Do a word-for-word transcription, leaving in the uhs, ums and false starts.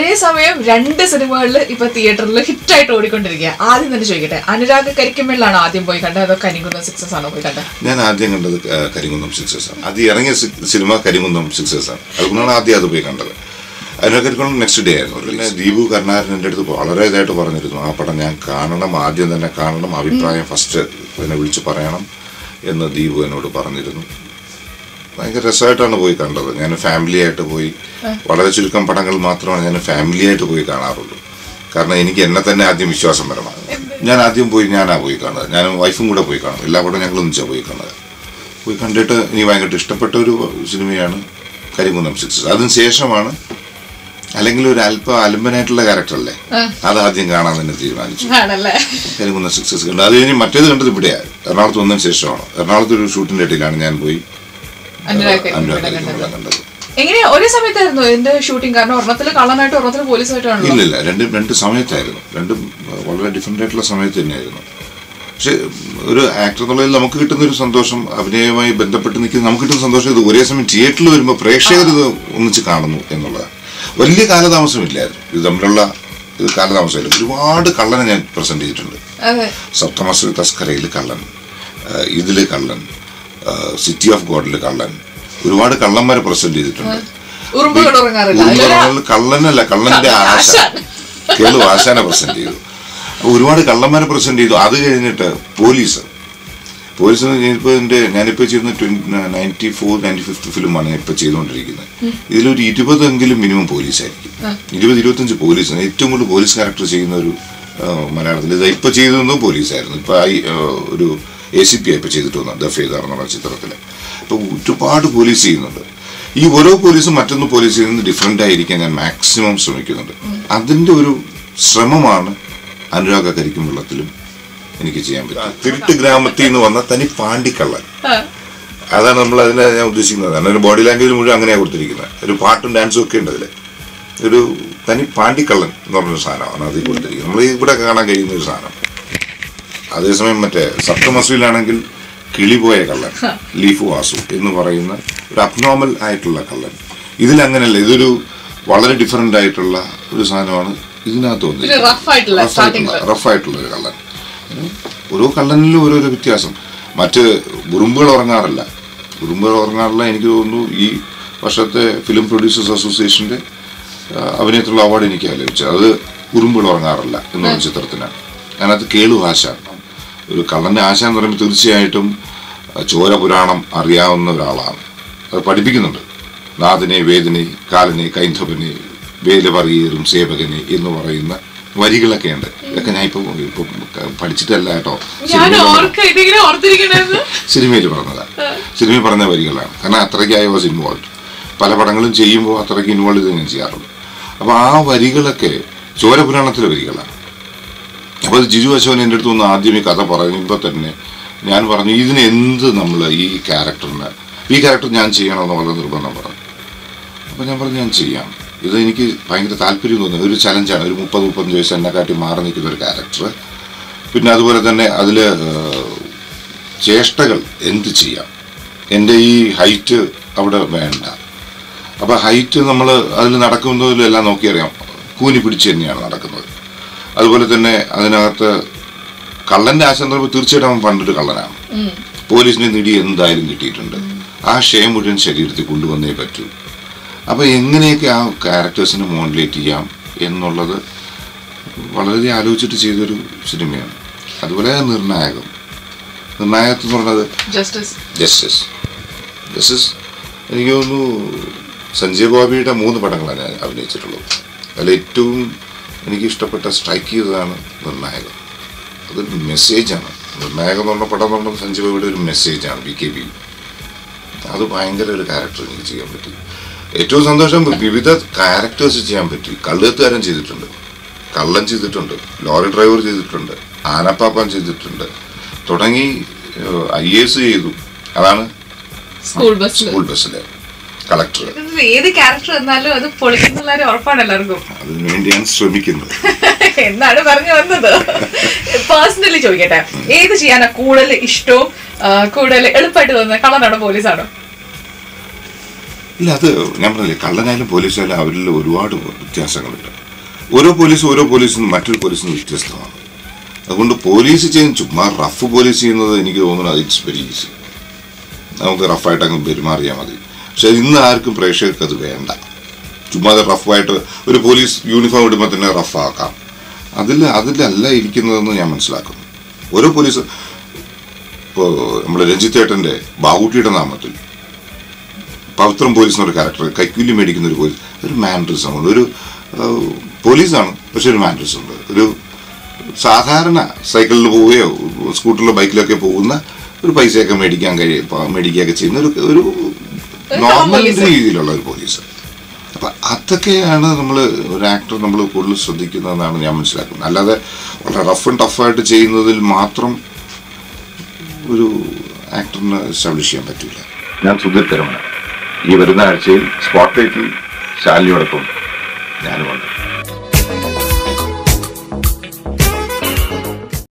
സമയം രണ്ട് സിനിമകളിൽ ഇപ്പൊ തിയേറ്ററിൽ ഹിറ്റായിട്ട് ഓടിക്കൊണ്ടിരിക്കുക. ആദ്യം തന്നെ ചോദിക്കട്ടെ, അനുരാഗ് കരിക്കുമ്പോഴാണോ ആദ്യം പോയി കണ്ടത്, അതോ കരിങ്കുന്നം സിക്സസ് ആണോ പോയി കണ്ടത്? ഞാൻ ആദ്യം കണ്ടത് കരിങ്കുന്നം സിക്സസ് ആണ്. ആദ്യം ഇറങ്ങിയ സിനിമ കരിങ്കുന്നം സിക്സസ് ആണ്. അതുകൊണ്ടാണ് ആദ്യം അത് പോയി കണ്ടത്. അനുരാഗ് കരിക്കുന്നം നെക്സ്റ്റ് ഡേ ആയിരുന്നു. പിന്നെ ദീപു കരുണാകരൻ എൻ്റെ അടുത്ത് വളരെ ഇതായിട്ട് പറഞ്ഞിരുന്നു, ആ പടം ഞാൻ കാണണം, ആദ്യം തന്നെ കാണണം, അഭിപ്രായം ഫസ്റ്റ് എന്നെ വിളിച്ച് പറയണം എന്ന് ദീപു എന്നോട് പറഞ്ഞിരുന്നു. ഭയങ്കര രസമായിട്ടാണ് പോയി കണ്ടത്. ഞാൻ ഫാമിലി ആയിട്ട് പോയി, വളരെ ചുരുക്കം പടങ്ങൾ മാത്രമാണ് ഞാൻ ഫാമിലി ആയിട്ട് പോയി കാണാറുള്ളൂ. കാരണം എനിക്ക് എന്നെ തന്നെ ആദ്യം വിശ്വാസം വരണം. ഞാൻ ആദ്യം പോയി ഞാനാ പോയി കാണുന്നത്. ഞാനും വൈഫും കൂടെ പോയി കാണും. എല്ലാ പടവും ഞങ്ങൾ ഒന്നിച്ചാണ് പോയി കാണുന്നത്. പോയി കണ്ടിട്ട് എനിക്ക് ഭയങ്കര ഇഷ്ടപ്പെട്ട ഒരു സിനിമയാണ് കരിങ്കുന്നം സിക്സസ്. അതിന് ശേഷമാണ്, അല്ലെങ്കിൽ ഒരു അല്പം അലമ്പനായിട്ടുള്ള ക്യാരക്ടറല്ലേ, അതാദ്യം കാണാൻ തന്നെ തീരുമാനിച്ചു. കരിങ്കുന്നം സിക്സസ് കണ്ടു. അത് കഴിഞ്ഞ് മറ്റേത് കണ്ടത് ഇവിടെയാണ്, എറണാകുളത്ത് വന്നതിന് ശേഷമാണ്. എറണാകുളത്ത് ഒരു ഷൂട്ടിന്റെ ഇടയിലാണ് ഞാൻ പോയി കണ്ടത്. എങ്ങനെയാ ഒരേ സമയത്തായിരുന്നു എന്റെ ഷൂട്ടിംഗ്? കാരണം ഒരെണ്ണത്തില് കള്ളനായിട്ട് ഒരെണ്ണത്തില് പോലീസായിട്ടാണ്. ഇല്ലില്ല, രണ്ട് രണ്ട് സമയത്തായിരുന്നു. രണ്ടും വളരെ ഡിഫറെന്റ് ആയിട്ടുള്ള സമയത്ത് തന്നെയായിരുന്നു. പക്ഷെ ഒരു ആക്ടർ എന്നുള്ളതിൽ നമുക്ക് കിട്ടുന്ന ഒരു സന്തോഷം, അഭിനയവുമായി ബന്ധപ്പെട്ട് നിൽക്കുന്ന നമുക്ക് കിട്ടുന്ന സന്തോഷം, ഇത് ഒരേ സമയം തിയേറ്ററിൽ വരുമ്പോൾ പ്രേക്ഷകർ ഇത് ഒന്നിച്ച് കാണുന്നു എന്നുള്ളതാണ്. വലിയ കാലതാമസമില്ലായിരുന്നു ഇത് തമ്മിലുള്ള, ഇത് കാലതാമസമില്ല. ഒരുപാട് കള്ളനെ ഞാൻ പ്രസന്റ് ചെയ്തിട്ടുണ്ട്. സപ്തമശ്രീ തസ്കരയിൽ കള്ളൻ, ഇതില് കള്ളൻ, സിറ്റി ഓഫ് ഗോഡില് കള്ളൻ, ഒരുപാട് കള്ളന്മാരെ പ്രസന്റ് ചെയ്തിട്ടുണ്ട്. കള്ളനല്ല, കള്ളന്റെ ആശ, കേളു ആശാനെ പ്രസന്റ് ചെയ്തു. ഒരുപാട് കള്ളന്മാരെ പ്രസന്റ് ചെയ്തു. അത് കഴിഞ്ഞിട്ട് പോലീസ് പോലീസ് ഞാനിപ്പോ എന്റെ ഞാനിപ്പോ ചെയ്യുന്ന നയൻറ്റി ഫോർ നയൻറ്റി ഫിഫ്ത്ത് ഫിലിമാണ് ഞാൻ ഇപ്പൊ ചെയ്തുകൊണ്ടിരിക്കുന്നത്. ഇതിലൊരു ഇരുപതെങ്കിലും മിനിമം പോലീസായിരിക്കും. ഇരുപത് ഇരുപത്തഞ്ച് പോലീസ്, ഏറ്റവും കൂടുതൽ പോലീസ് ക്യാരക്ടർ ചെയ്യുന്ന ഒരു മലയാളത്തിൽ ഇത് ഇപ്പൊ ചെയ്തതും പോലീസായിരുന്നു. ഇപ്പൊ ഒരു എ സി പി ആയി ഇപ്പൊ ചെയ്തിട്ട് വന്നു ദഫേദാർ എന്നുള്ള ചിത്രത്തില്. ഇപ്പൊ ഒരുപാട് പോലീസ് ചെയ്യുന്നുണ്ട്. ഈ ഓരോ പോലീസും മറ്റൊന്ന് പോലീസ് ചെയ്യുന്നത് ഡിഫറെന്റ് ആയിരിക്കാൻ ഞാൻ മാക്സിമം ശ്രമിക്കുന്നുണ്ട്. അതിന്റെ ഒരു ശ്രമമാണ് അനുരാഗ് കരിക്കുംവെള്ളത്തിലും എനിക്ക് ചെയ്യാൻ പറ്റും. തിരുട്ട് ഗ്രാമത്തിൽ നിന്ന് വന്ന തനി പാണ്ടിക്കള്ളൻ, അതാണ് നമ്മൾ അതിനെ ഞാൻ ഉദ്ദേശിക്കുന്നത്. അതിന്റെ ബോഡി ലാംഗ്വേജ് മുഴുവൻ അങ്ങനെയാണ് കൊടുത്തിരിക്കുന്നത്. ഒരു പാട്ടും ഡാൻസും ഒക്കെ ഉണ്ട് അതില്. ഒരു തനി പാണ്ടിക്കള്ളൻ എന്ന് പറഞ്ഞൊരു സാധനമാണ് അതിൽ കൊടുത്തിരിക്കുന്നത്. നമ്മൾ ഇവിടെ കാണാൻ കഴിയുന്ന ഒരു സാധനം. അതേസമയം മറ്റേ സപ്തമശ്രീയിലാണെങ്കിൽ കിളിപോയ കള്ളൻ, ലീഫു വാസു എന്ന് പറയുന്ന ഒരു അബ്നോർമൽ ആയിട്ടുള്ള കള്ളൻ. ഇതിലങ്ങനെയല്ല, ഇതൊരു വളരെ ഡിഫറെന്റ് ആയിട്ടുള്ള ഒരു സാധനമാണ് ഇതിനകത്ത് വന്നിരിക്കുന്നത്. റഫായിട്ടുള്ള ഒരു കള്ളൻ. ഓരോ കള്ളനിലും ഓരോരോ വ്യത്യാസം. മറ്റ് ഉറുമ്പുകൾ ഉറങ്ങാറില്ല ഉറുമ്പുകൾ ഉറങ്ങാറില്ല എനിക്ക് തോന്നുന്നു ഈ വർഷത്തെ ഫിലിം പ്രൊഡ്യൂസേഴ്സ് അസോസിയേഷന്റെ അഭിനയത്തിലുള്ള അവാർഡ് എനിക്കാണ് ലഭിച്ചത്. അത് ഉറുമ്പുകൾ ഉറങ്ങാറില്ല എന്നുള്ള ചിത്രത്തിനാണ്. അതിനകത്ത് കേളു ആശാൻ, ഒരു കള്ളന്റെ ആശ എന്ന് പറയുമ്പോൾ തീർച്ചയായിട്ടും ചോര പുരാണം അറിയാവുന്ന ഒരാളാണ്. അത് പഠിപ്പിക്കുന്നുണ്ട്. നാഥനെ വേദനെ കാലനെ കൈന്ധവനെ വേലപറിയേറും സേവകനെ എന്ന് പറയുന്ന വരികളൊക്കെ ഉണ്ട്. ഇതൊക്കെ ഞാൻ ഇപ്പൊ ഇപ്പൊ പഠിച്ചിട്ടല്ല കേട്ടോ, സിനിമയിൽ പറഞ്ഞതാ. സിനിമയിൽ പറഞ്ഞ വരികളാണ്. കാരണം അത്രയ്ക്ക് ഐ വാസ് ഇൻവോൾവ്. പല പടങ്ങളും ചെയ്യുമ്പോൾ അത്രയ്ക്ക് ഇൻവോൾവ് ചെയ്ത് ഞാൻ ചെയ്യാറുള്ളൂ. അപ്പൊ ആ വരികളൊക്കെ ചോരപുരാണത്തിലെ വരികളാണ്. അപ്പൊ അത് ജിജു അശോകൻ എൻ്റെ അടുത്ത് ഒന്ന് ആദ്യം ഈ കഥ പറയുമ്പോൾ തന്നെ ഞാൻ പറഞ്ഞു, ഇതിന് എന്ത് നമ്മൾ ഈ ക്യാരക്ടറിന് ഈ ക്യാരക്ടർ ഞാൻ ചെയ്യണമെന്ന് വളരെ നിർബന്ധം പറഞ്ഞു. അപ്പൊ ഞാൻ പറഞ്ഞു ഞാൻ ചെയ്യാം, ഇത് എനിക്ക് ഭയങ്കര താല്പര്യം തോന്നുന്നു. ഒരു ചലഞ്ചാണ്. ഒരു മുപ്പത് മുപ്പത്തഞ്ച് വയസ്സ് എന്നെക്കാട്ടി മാറി നിൽക്കുന്ന ഒരു ക്യാരക്ടർ. പിന്നെ അതുപോലെ തന്നെ അതിൽ ചേഷ്ടകൾ എന്ത് ചെയ്യാം. എൻ്റെ ഈ ഹൈറ്റ് അവിടെ വേണ്ട. അപ്പം ഹൈറ്റ് നമ്മൾ അതിൽ നടക്കുന്നതിലും എല്ലാം നോക്കിയറിയാം, കൂനി പിടിച്ച് തന്നെയാണ് നടക്കുന്നത്. അതുപോലെ തന്നെ അതിനകത്ത് കള്ളന്റെ ആശ എന്ന് പറയുമ്പോൾ തീർച്ചയായിട്ടും അവൻ പണ്ടൊരു കള്ളനാണ്. പോലീസിനെ നിടി എന്തായാലും കിട്ടിയിട്ടുണ്ട്. ആ ഷെയം മുഴുവൻ ശരീരത്തിൽ കൊണ്ടുവന്നേ പറ്റൂ. അപ്പൊ എങ്ങനെയൊക്കെ ആ ക്യാരക്ടേഴ്സിനെ മോഡുലേറ്റ് ചെയ്യാം എന്നുള്ളത് വളരെ ആലോചിച്ചിട്ട് ചെയ്തൊരു സിനിമയാണ്. അതുപോലെ നിർണായകം നിർണായകത്ത് എന്ന് പറയുന്നത് ജസ്റ്റിസ് ജസ്റ്റിസ് എനിക്ക് തോന്നുന്നു സഞ്ജയ് ബോബിയുടെ മൂന്ന് പടങ്ങളാണ് ഞാൻ അഭിനയിച്ചിട്ടുള്ളത്. അതിൽ ഏറ്റവും എനിക്ക് ഇഷ്ടപ്പെട്ട സ്ട്രൈക്ക് ചെയ്തതാണ് നിർണായകം. അതൊരു മെസ്സേജാണ്. നിർണായകം എന്ന് പറഞ്ഞ പടം എന്ന് പറഞ്ഞത് സഞ്ജയ് ബോബിയുടെ ഒരു മെസ്സേജാണ്. ബി കെ ബി അത് ഭയങ്കര ഒരു ക്യാരക്ടർ എനിക്ക് ചെയ്യാൻ പറ്റി. ഏറ്റവും സന്തോഷം വിവിധ ക്യാരക്ടേഴ്സ് ചെയ്യാൻ പറ്റി. കള്ളുകാരൻ ചെയ്തിട്ടുണ്ട്, കള്ളൻ ചെയ്തിട്ടുണ്ട്, ലോറി ഡ്രൈവർ ചെയ്തിട്ടുണ്ട്, ആനപ്പാപ്പാൻ ചെയ്തിട്ടുണ്ട്, തുടങ്ങി ഐ എസ് ചെയ്തു. അതാണ് സ്കൂൾ ബസ്സിലെ കളക്ടർ. ഏത് ക്യാരക്ടർ എന്നാലും അത് പൊളിക്കുന്നുള്ള ഉറപ്പാണ് എല്ലാവർക്കും. അതിനു വേണ്ടിയാണ് ശ്രമിക്കുന്നത് എന്നാണ് പറഞ്ഞു വന്നത്. പേഴ്സണലി ചോദിക്കട്ടെ, ഏത് ചെയ്യാനാ കൂടുതൽ ഇഷ്ടവും കൂടുതൽ എളുപ്പമായിട്ട് തോന്നുന്നത്? കള്ളനാണോ പോലീസാണോ? ഇല്ല, അത് ഞാൻ പറഞ്ഞില്ലേ, കള്ളനായാലും പോലീസായാലും അവരിൽ ഒരുപാട് വ്യത്യാസങ്ങളുണ്ട്. ഓരോ പോലീസും ഓരോ പോലീസും മറ്റൊരു പോലീസിൽ നിന്ന് വ്യത്യസ്തമാണ്. അതുകൊണ്ട് പോലീസ് ചെയ്യുന്ന ചുമ്മാ റഫ് പോലീസ് ചെയ്യുന്നത് എനിക്ക് തോന്നുന്നത് ഇറ്റ്സ് വെരി ഈസി. നമുക്ക് റഫായിട്ട് അങ്ങ് പെരുമാറിയാൽ മതി. പക്ഷെ ഇന്ന് ആർക്കും പ്രേക്ഷകർക്ക് അത് വേണ്ട. ചുമ്മാ റഫായിട്ട് ഒരു പോലീസ് യൂണിഫോം ഇടുമ്പോൾ തന്നെ റഫാക്കാം. അതിൽ അതിലല്ല ഇരിക്കുന്നതെന്ന് ഞാൻ മനസ്സിലാക്കുന്നു. ഓരോ പോലീസ്, ഇപ്പോൾ നമ്മുടെ രഞ്ജിത്തേട്ടൻ്റെ ബാവൂട്ടിയുടെ നാമത്തിൽ പവിത്രം പോലീസ് എന്നൊരു ക്യാരക്ടർ, കൈക്കൂലി മേടിക്കുന്ന ഒരു പോലീസ്, ഒരു മാനറിസം ഉണ്ട്. ഒരു പോലീസാണ്, പക്ഷെ ഒരു മാനറിസം ഉണ്ട്. ഒരു സാധാരണ സൈക്കിളിൽ പോവുകയോ സ്കൂട്ടറിലോ ബൈക്കിലൊക്കെ പോകുന്ന ഒരു പൈസയൊക്കെ മേടിക്കാൻ കഴിയും മേടിക്കുകയൊക്കെ ചെയ്യുന്ന ഒരു ഒരു നോർമൽ രീതിയിലുള്ള ഒരു പോലീസ്. അപ്പം അതൊക്കെയാണ് നമ്മൾ ഒരു ആക്ടർ നമ്മൾ കൂടുതൽ ശ്രദ്ധിക്കുന്നതെന്നാണ് ഞാൻ മനസ്സിലാക്കുന്നത്. അല്ലാതെ വളരെ റഫ് ആൻഡ് ടഫായിട്ട് ചെയ്യുന്നതിൽ മാത്രം ഒരു ആക്ടറിന് എസ്റ്റാബ്ലിഷ് ചെയ്യാൻ പറ്റില്ല. ഞാൻ സുധീർ കരമന. ഈ വരുന്ന ആഴ്ചയിൽ സ്പോട്ട്ലൈറ്റിൽ ശാലിനിയോടൊപ്പം ഞാനുമുണ്ട്.